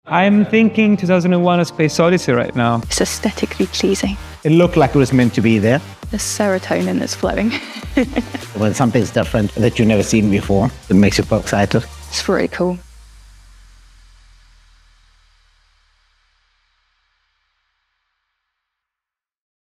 I'm thinking 2001 A Space Odyssey right now. It's aesthetically pleasing. It looked like it was meant to be there. The serotonin that's flowing. When something's different that you've never seen before, it makes you feel excited. It's really cool.